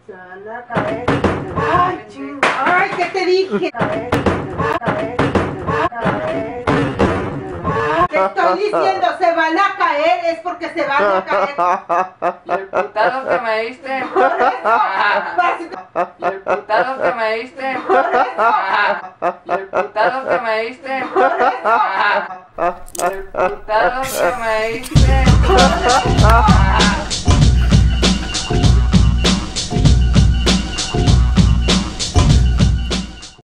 Se van a caer. Ay, ay, ¿qué te dije? Te estoy diciendo, se van a caer, es porque se van a caer. ¿Y el putazo que me diste? Por eso, ¿Y el putazo que me diste? por eso, ¿Y el putazo que me diste? por eso. ¿Y el putazo que me diste? Por eso.